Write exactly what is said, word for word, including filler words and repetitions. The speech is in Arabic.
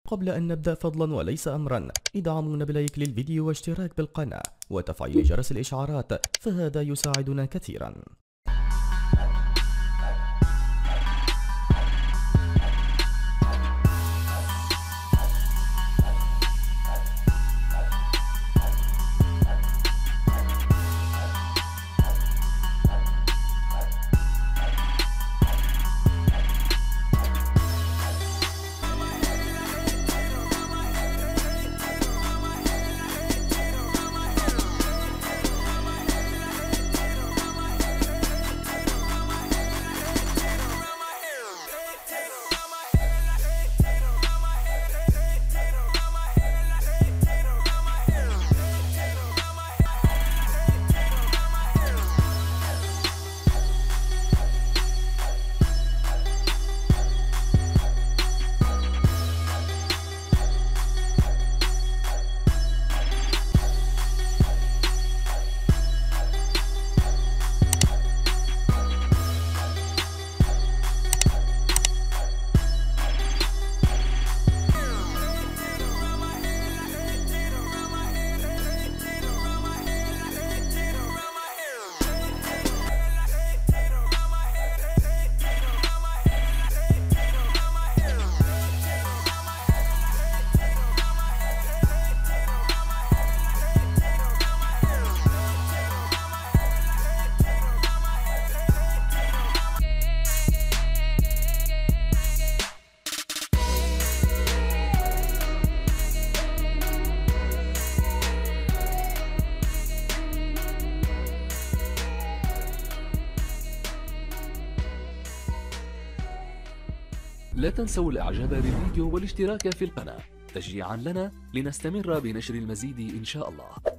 قبل أن نبدأ فضلا وليس أمرا ادعمونا بلايك للفيديو واشتراك بالقناة وتفعيل جرس الإشعارات، فهذا يساعدنا كثيرا. لا تنسوا الاعجاب بالفيديو والاشتراك في القناة تشجيعا لنا لنستمر بنشر المزيد إن شاء الله.